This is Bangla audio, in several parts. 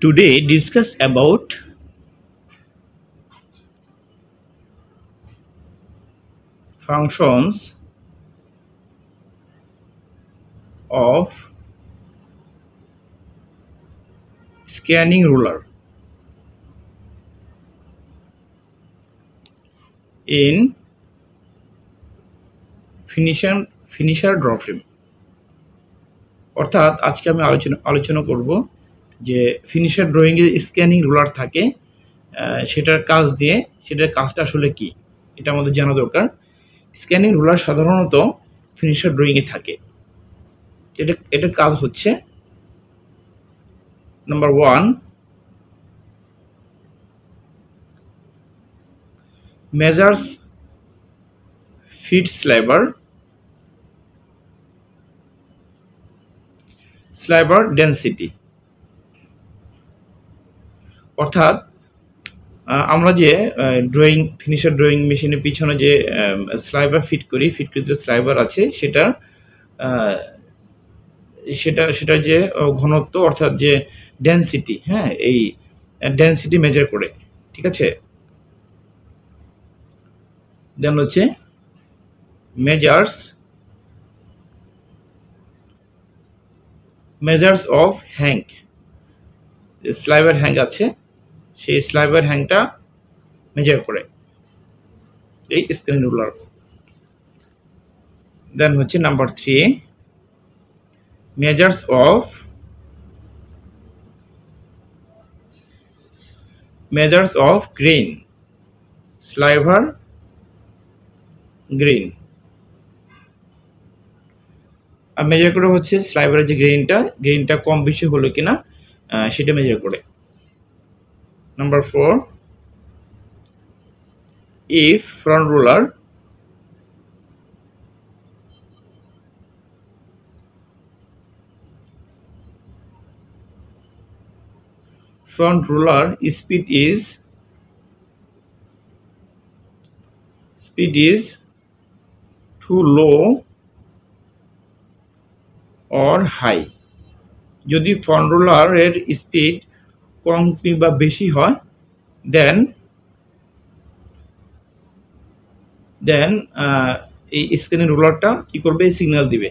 Today discuss about functions of scanning ruler in finisher draw frame। অর্থাৎ আজকে আমি আলোচনা করব যে ফিনিশার ড্রয়িং এর স্ক্যানিং রুলার থাকে, সেটার কাজটা আসলে কি এটা আমাদের জানা দরকার। স্ক্যানিং রুলার সাধারণত ফিনিশার ড্রয়িং এ থাকে। এটার কাজ হচ্ছে number 1 measures feed sliver density। অর্থাৎ আমরা যে ফিনিশার ড্রয়িং মেশিনের পিছনে যে স্লাইভার ফিট করি যে স্লাইভার আছে সেটার যে ঘনত্ব অর্থাৎ যে ডেনসিটি, এই ডেনসিটি মেজার করে, ঠিক আছে। দেন হচ্ছে measures of hank. Sliver hank আছে, সেই স্লাইভার হ্যাংটা মেজার করে এই স্ক্যানিং রুলার। দেন হচ্ছে number 3 measures of grain, sliver grain. আর মেজার করে হচ্ছে স্লাইভারের যে গ্রেইনটা কম বেশি হলো কিনা সেটা মেজার করে। Number 4 if front ruler speed is too low or high। যদি ফ্রন্ট রুলারের স্পিড কম কিংবা বেশি হয় দেন এই স্ক্যানিং রুলারটা কি করবে, সিগন্যাল দিবে।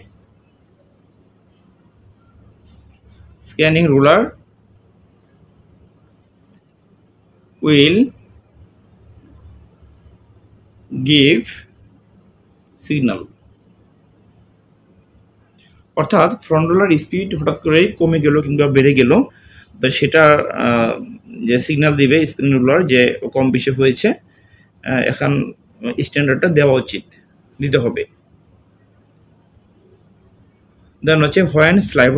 Scanning roller will give signal। অর্থাৎ ফ্রন্ট রুলার স্পিড হঠাৎ করে কমে গেল কিংবা বেড়ে গেল, তো সেটা যে সিগন্যাল দিবে স্ক্যানিং রুলার যে কম বেশি হয়েছে, এখন স্ট্যান্ডার্ডটা দেওয়া উচিত, দিতে হবে। দেন হচ্ছে when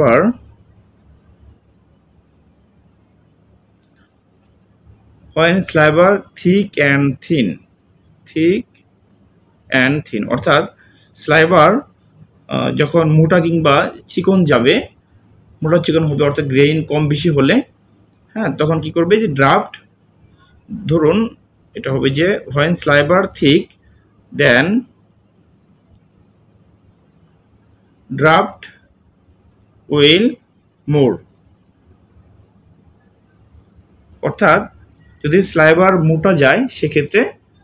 sliver thick and thin। অর্থাৎ স্লাইভার যখন মোটা কিংবা চিকন হবে অর্থাৎ গ্রেইন কম বেশি হলে তখন কি করবে যে ড্রাফট, ধরুন এটা হবে যে when sliver thick then draft will more। অর্থাৎ যদি স্লাইভার মোটা যায় সেক্ষেত্রে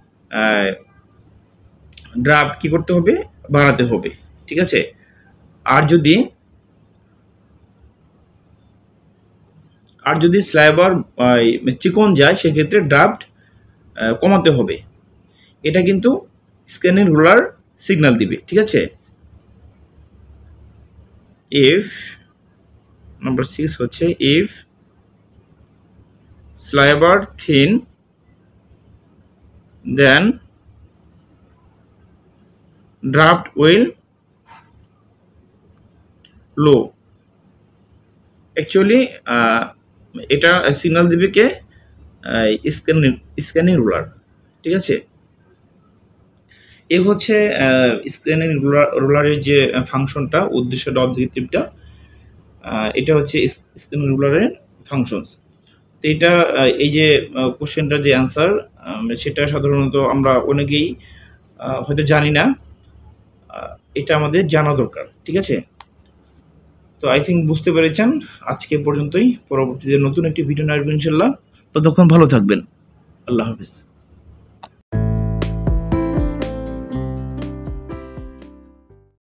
ড্রাফট কি করতে হবে, বাড়াতে হবে, ঠিক আছে। আর যদি স্লাইভার চিকন যায় সেক্ষেত্রে ড্রাফট কমাতে হবে। এটা কিন্তু স্ক্যানিং রুলার সিগন্যাল দিবে, ঠিক আছে। if নাম্বার 6 হচ্ছে if sliver thin then draft will low। Actually এটা সিগন্যাল দিবে কে, স্ক্যানিং রুলার, ঠিক আছে। এই হচ্ছে স্ক্যানিং রুলারের যে ফাংশনটা, উদ্দেশ্যটা, অবজেক্টিভটা, এটা হচ্ছে স্ক্যানিং রুলারের ফাংশনস। তো এটা এই যে কোশ্চেনটার যে অ্যান্সার সেটা সাধারণত আমরা অনেকেই হয়তো জানি না, এটা আমাদের জানা দরকার, ঠিক আছে। তো আই থিঙ্ক বুঝতে পেরেছেন। আজকে পর্যন্তই, পরবর্তীতে নতুন একটি ভিডিও নিয়ে আসবো ইনশাল্লাহ। ততক্ষণ ভালো থাকবেন। আল্লাহ হাফিজ।